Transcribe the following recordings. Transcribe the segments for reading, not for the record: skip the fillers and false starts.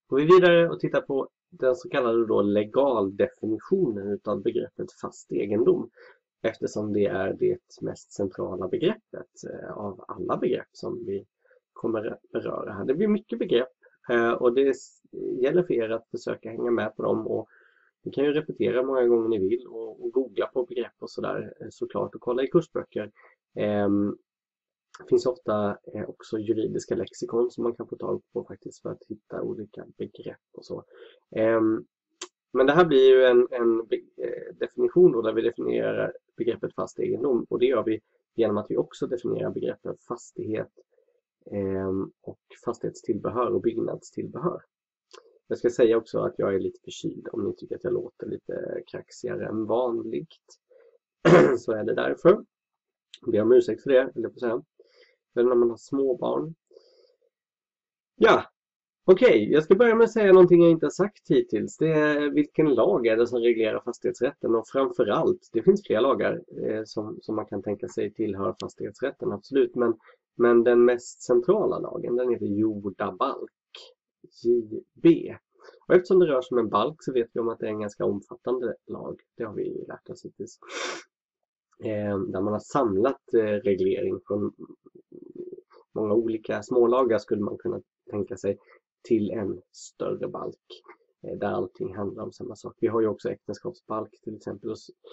Går vi vidare och tittar på den så kallade då legaldefinitionen utav begreppet fast egendom. Eftersom det är det mest centrala begreppet av alla begrepp som vi kommer beröra här. Det blir mycket begrepp och det gäller för er att försöka hänga med på dem, och ni kan ju repetera många gånger ni vill och googla på begrepp och sådär såklart, och kolla i kursböcker. Det finns ofta också juridiska lexikon som man kan få tag på faktiskt för att hitta olika begrepp och så. Men det här blir ju en definition då, där vi definierar begreppet fast egendom, och det gör vi genom att vi också definierar begreppet fastighet och fastighetstillbehör och byggnadstillbehör. Jag ska säga också att jag är lite förkyld. Om ni tycker att jag låter lite kraxigare än vanligt så är det därför. Vi har ursäkt för det, eller på säga. Eller när man har små barn. Ja, okej. Jag ska börja med att säga någonting jag inte har sagt hittills. Det är vilken lag är det som reglerar fastighetsrätten, och framförallt, det finns fler lagar som man kan tänka sig tillhör fastighetsrätten, absolut. Men den mest centrala lagen, den heter jordabalk. JB. Och eftersom det rör sig om en balk så vet vi om att det är en ganska omfattande lag. Det har vi lärt oss hittills. Där man har samlat reglering från många olika smålagar, skulle man kunna tänka sig, till en större balk. Där allting handlar om samma sak. Vi har ju också äktenskapsbalk till exempel,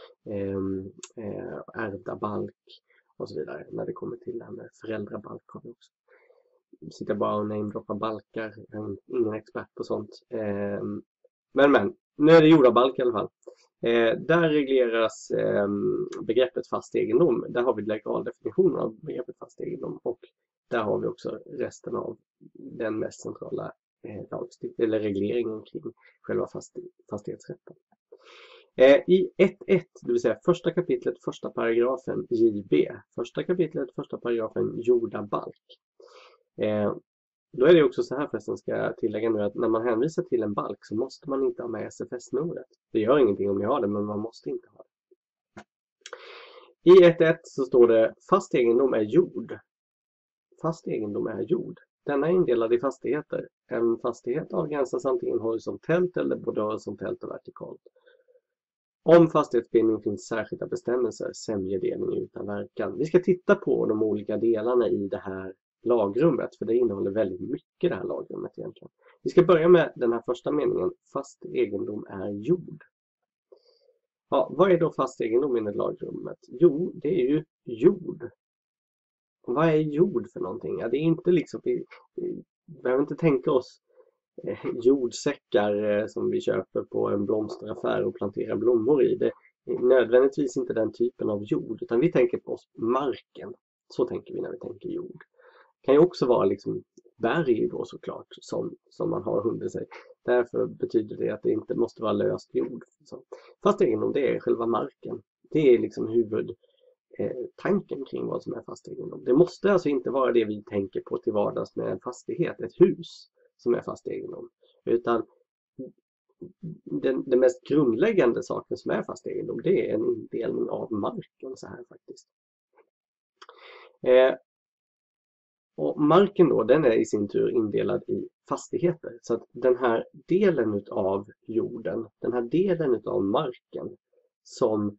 ärvdabalk och så vidare. När det kommer till det här med föräldrabalk har vi också. Sitter bara och namedroppar balkar. Jag är ingen expert på sånt. Men, nu är det jordabalk i alla fall. Där regleras begreppet fast egendom. Där har vi legaldefinitionen av begreppet fast egendom. Och där har vi också resten av den mest centrala eller regleringen kring själva fastighetsrätten. I 1.1, det vill säga första kapitlet, första paragrafen JB. Första kapitlet, första paragrafen jordabalk. Då är det också så här, förresten ska jag tillägga nu, att när man hänvisar till en balk så måste man inte ha med SFS-numret. Det gör ingenting om ni har det, men man måste inte ha det. I 1.1 så står det fast egendom är jord. Fast egendom är jord. Denna är indelad i fastigheter. En fastighet avgränsas antingen horisontellt eller både horisontellt och vertikalt. Om fastighetsbildning finns särskilda bestämmelser, sämjedelning utan verkan. Vi ska titta på de olika delarna i det här lagrummet, för det innehåller väldigt mycket, det här lagrummet egentligen. Vi ska börja med den här första meningen. Fast egendom är jord. Ja, vad är då fast egendom enligt lagrummet? Jo, det är ju jord. Vad är jord för någonting? Ja, det är inte liksom, vi behöver inte tänka oss jordsäckar som vi köper på en blomsteraffär och planterar blommor i. Det är nödvändigtvis inte den typen av jord, utan vi tänker på oss marken. Så tänker vi när vi tänker jord. Det kan ju också vara liksom berg då såklart som man har under sig. Därför betyder det att det inte måste vara löst jord. Fast egendom, det är själva marken. Det är liksom huvudtanken kring vad som är fast egendom. Det måste alltså inte vara det vi tänker på till vardags med en fastighet, ett hus som är fast egendom. Utan den mest grundläggande saken som är fast egendom, det är en indelning av marken så här faktiskt. Och marken då, den är i sin tur indelad i fastigheter. Så att den här delen av jorden, den här delen av marken som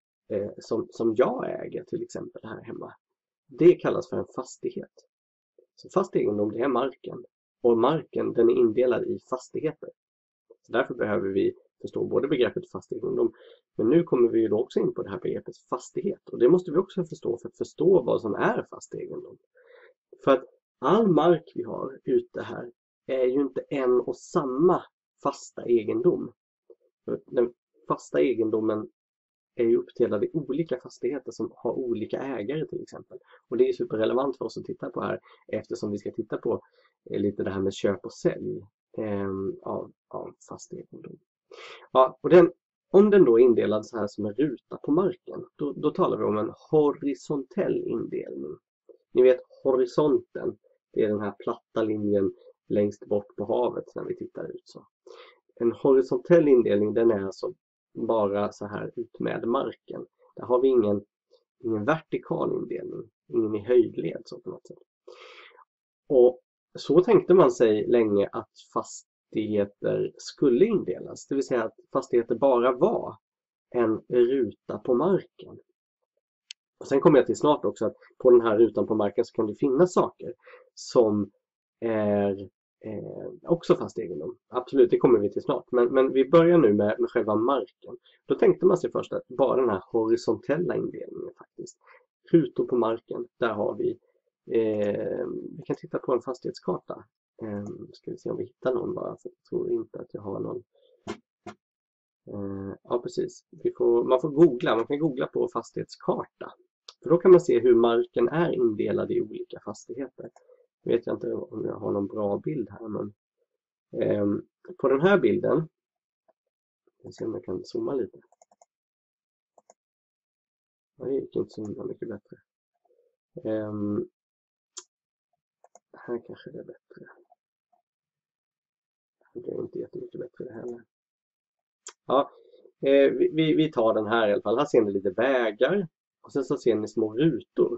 jag äger till exempel här hemma, det kallas för en fastighet. Så fast egendom, det är marken. Och marken, den är indelad i fastigheter. Så därför behöver vi förstå både begreppet fast egendom, men nu kommer vi ju då också in på det här begreppet fastighet. Och det måste vi också förstå för att förstå vad som är fast egendom. För att all mark vi har ute här är ju inte en och samma fasta egendom. Den fasta egendomen är ju uppdelad i olika fastigheter som har olika ägare till exempel. Och det är superrelevant för oss att titta på här, eftersom vi ska titta på lite det här med köp och sälj av fast egendom. Ja, och om den då är indelad så här som en ruta på marken, då talar vi om en horisontell indelning. Ni vet horisonten, det är den här platta linjen längst bort på havet när vi tittar ut så. En horisontell indelning, den är alltså bara så här ut med marken. Där har vi ingen vertikal indelning, ingen i höjdled så på något sätt. Och så tänkte man sig länge att fast fastigheter skulle indelas. Det vill säga att fastigheter bara var en ruta på marken. Och sen kommer jag till snart också att på den här rutan på marken så kan det finnas saker som är också fast egendom. Absolut, det kommer vi till snart. Men vi börjar nu med själva marken. Då tänkte man sig först att bara den här horisontella indelningen faktiskt. Rutor på marken, där har vi vi kan titta på en fastighetskarta. Ska vi se om vi hittar någon bara, för jag tror inte att jag har någon. Ja, precis. Man får googla, man kan googla på fastighetskarta. För då kan man se hur marken är indelad i olika fastigheter. Jag vet inte om jag har någon bra bild här, men på den här bilden, jag ser om jag kan zooma lite. Det gick inte så himla mycket bättre. Här kanske det är bättre. Det är inte jättemycket bättre det heller. Ja, vi tar den här i alla fall. Här ser ni lite vägar. Och sen så ser ni små rutor.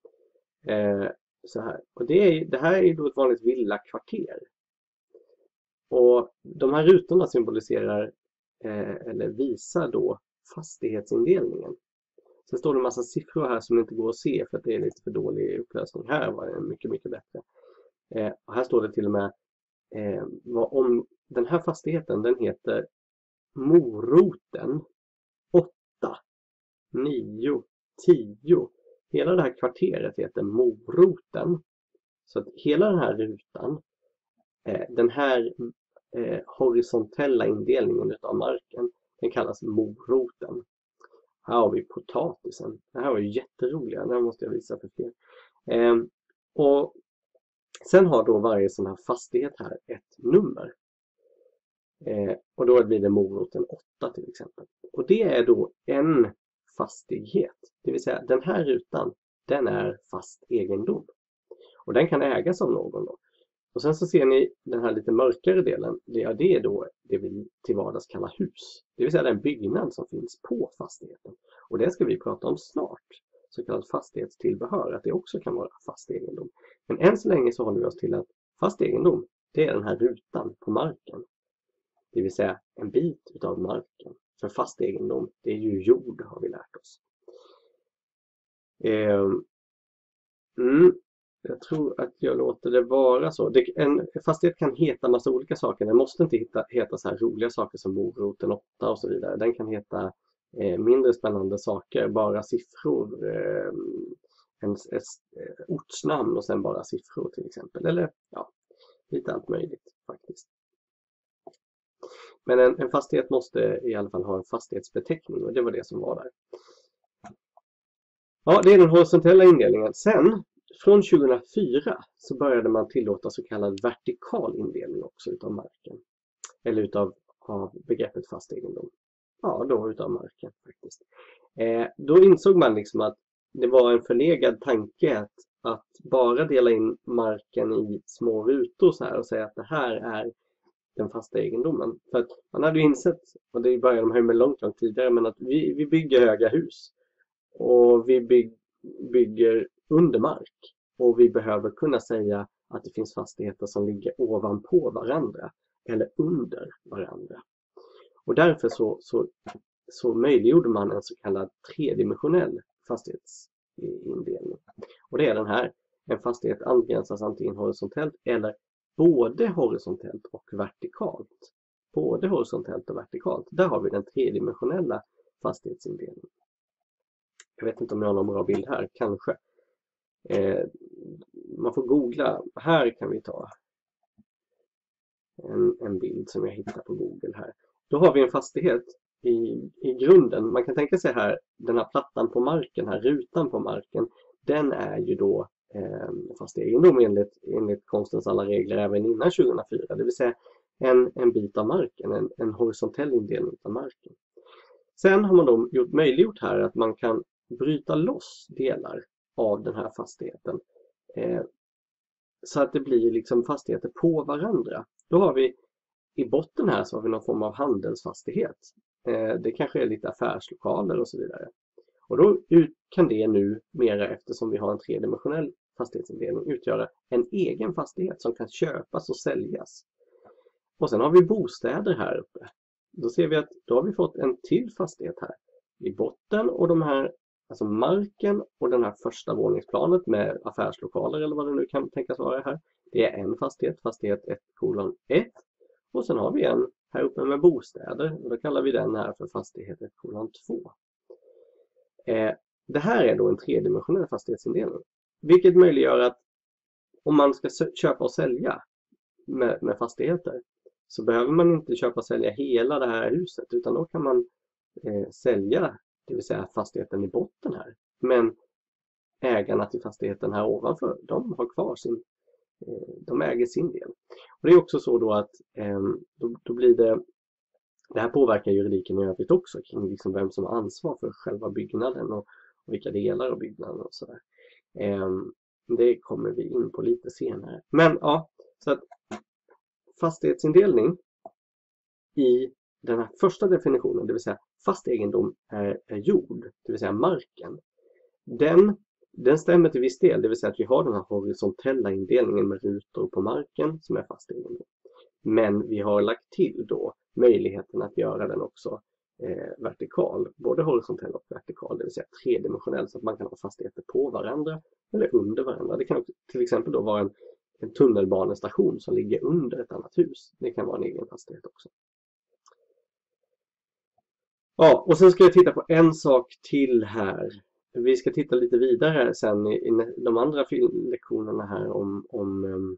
Så här. Och det här är då ett vanligt villakvarter. Och de här rutorna symboliserar eller visar då fastighetsindelningen. Sen står det en massa siffror här som inte går att se för att det är lite för dålig upplösning. Här var det mycket, mycket bättre. Och här står det till och med om den här fastigheten, den heter Moroten 8, 9, 10. Hela det här kvarteret heter Moroten. Så att hela den här rutan, den här horisontella indelningen av marken, den kallas Moroten. Här har vi potatisen. Det här var ju jätteroliga. Den här måste jag visa för fler. Och sen har då varje sån här fastighet här ett nummer. Och då blir det Moroten 8 till exempel. Och det är då en fastighet. Det vill säga den här rutan, den är fast egendom. Och den kan ägas av någon då. Och sen så ser ni den här lite mörkare delen. Det är då det vi till vardags kallar hus. Det vill säga den byggnad som finns på fastigheten. Och det ska vi prata om snart. Så kallat fastighetstillbehör. Att det också kan vara fast egendom. Men än så länge så håller vi oss till att fast egendom, det är den här rutan på marken. Det vill säga en bit utav marken. För fast egendom, det är ju jord har vi lärt oss. Jag tror att jag låter det vara så. En fastighet kan heta massa olika saker. Den måste inte heta så här roliga saker som Moroten 8 och så vidare. Den kan heta mindre spännande saker. Bara siffror. Ett ortsnamn och sen bara siffror till exempel. Eller ja, lite allt möjligt faktiskt. Men en fastighet måste i alla fall ha en fastighetsbeteckning och det var det som var där. Ja, det är den horisontella indelningen. Sen, från 2004 så började man tillåta så kallad vertikal indelning också utav marken. Eller utav begreppet fast egendom. Ja, då utav marken faktiskt. Då insåg man liksom att det var en förlegad tanke att bara dela in marken i små rutor så här och säga att det här är den fasta egendomen. För att man hade ju insett, och det började de här med långt tidigare, men att vi bygger höga hus. Och vi bygger under mark. Och vi behöver kunna säga att det finns fastigheter som ligger ovanpå varandra. Eller under varandra. Och därför så möjliggjorde man en så kallad tredimensionell fastighetsindelning. Och det är den här. En fastighet angränsas antingen horisontellt eller både horisontellt och vertikalt. Både horisontellt och vertikalt. Där har vi den tredimensionella fastighetsindelningen. Jag vet inte om jag har någon bra bild här. Kanske. Man får googla. Här kan vi ta en bild som jag hittar på Google här. Då har vi en fastighet i grunden. Man kan tänka sig här, den här plattan på marken, här rutan på marken. Den är ju då fast egendom enligt konstens alla regler även innan 2004. Det vill säga en bit av marken, en horisontell indelning av marken. Sen har man då möjliggjort här att man kan bryta loss delar av den här fastigheten. Så att det blir liksom fastigheter på varandra. Då har vi i botten här så har vi någon form av handelsfastighet. Det kanske är lite affärslokaler och så vidare. Och då kan det nu mera, eftersom vi har en tredimensionell fastighetsindelning, utgöra en egen fastighet som kan köpas och säljas. Och sen har vi bostäder här uppe. Då ser vi att då har vi fått en till fastighet här i botten, och de här, alltså marken och den här första våningsplanet med affärslokaler eller vad det nu kan tänkas vara här. Det är en fastighet, fastighet 1:1. Och sen har vi en här uppe med bostäder, och då kallar vi den här för fastighet 1:2. Det här är då en tredimensionell fastighetsindelning, vilket möjliggör att om man ska köpa och sälja med fastigheter, så behöver man inte köpa och sälja hela det här huset, utan då kan man sälja, det vill säga fastigheten i botten här. Men ägarna till fastigheten här ovanför, de har kvar de äger sin del. Och det är också så då att då blir det här påverkar juridiken i övrigt också kring liksom vem som har ansvar för själva byggnaden och vilka delar av byggnaden och sådär. Det kommer vi in på lite senare. Men ja, så att fastighetsindelning i den här första definitionen, det vill säga fast egendom är jord, det vill säga marken. Den stämmer till viss del, det vill säga att vi har den här horisontella indelningen med rutor på marken som är fast egendom. Men vi har lagt till då möjligheten att göra den också vertikal, både horisontell och vertikal, det vill säga tredimensionell, så att man kan ha fastigheter på varandra eller under varandra. Det kan också, till exempel då vara en tunnelbanestation som ligger under ett annat hus. Det kan vara en egen fastighet också. Ja, och sen ska jag titta på en sak till här. Vi ska titta lite vidare sen i de andra lektionerna här om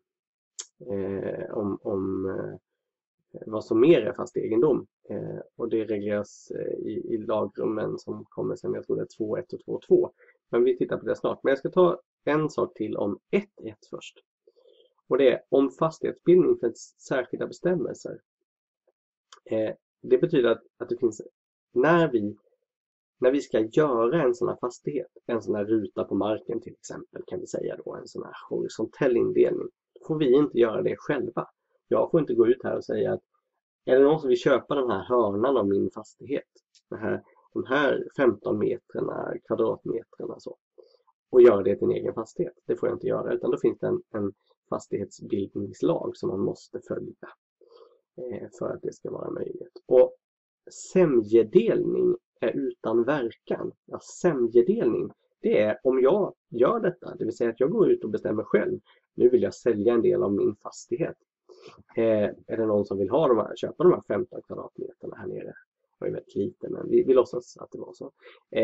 vad som mer är fast egendom. Och det regleras i lagrummen som kommer sen, jag tror det är 2.1 och 2.2. Men vi tittar på det snart. Men jag ska ta en sak till om 1.1 först. Och det är om fastighetsbildning för särskilda bestämmelser. Det betyder att det finns, när vi ska göra en sån här fastighet, en sån här ruta på marken till exempel, kan vi säga då, en sån här horisontell indelning, får vi inte göra det själva. Jag får inte gå ut här och säga att är det någon som vill köpa den här hörnan av min fastighet, de här 15 metrarna, kvadratmetrarna så, och göra det till en egen fastighet. Det får jag inte göra, utan då finns det en fastighetsbildningslag som man måste följa för att det ska vara möjligt. Och sämjedelning är utan verkan. Ja, sämjedelning, det är om jag gör detta, det vill säga att jag går ut och bestämmer själv. Nu vill jag sälja en del av min fastighet. Är det någon som vill köpa de här 15 kvadratmeterna här nere? Det var väldigt lite, men vi låtsas att det var så.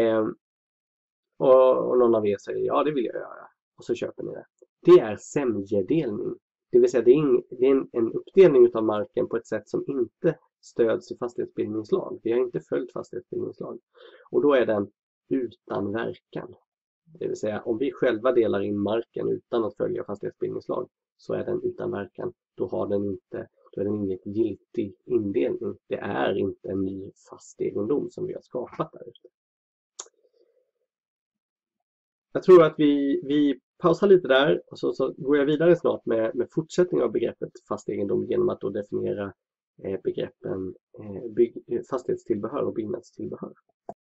Och någon av er säger ja, det vill jag göra. Och så köper ni det. Det är sämjedelning. Det vill säga det är en uppdelning av marken på ett sätt som inte stöds i fastighetsbildningslag. Vi har inte följt fastighetsbildningslag. Och då är den utan verkan. Det vill säga om vi själva delar in marken utan att följa fastighetsbildningslag, så är den utan verkan. Då är den inget giltig indelning. Det är inte en ny fast egendom som vi har skapat där ute. Jag tror att vi pausar lite där och så går jag vidare snart med fortsättning av begreppet fast egendom genom att då definiera begreppen fastighetstillbehör och byggnadstillbehör.